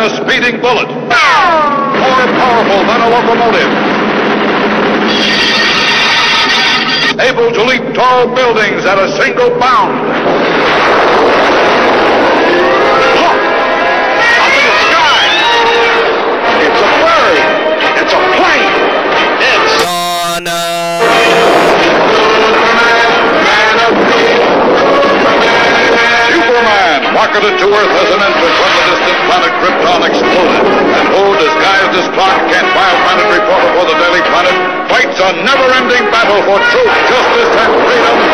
a speeding bullet. More powerful than a locomotive. Able to leap tall buildings at a single bound. Look! Up in the sky! It's a bird! It's a plane! It's Donna! Man of Steel! Superman, rocketed to Earth as an infant when the distant planet Krypton exploded. And who, disguised as Clark Kent, bioplanetary reporter for the Daily Planet, fights a never-ending battle for truth, justice, and freedom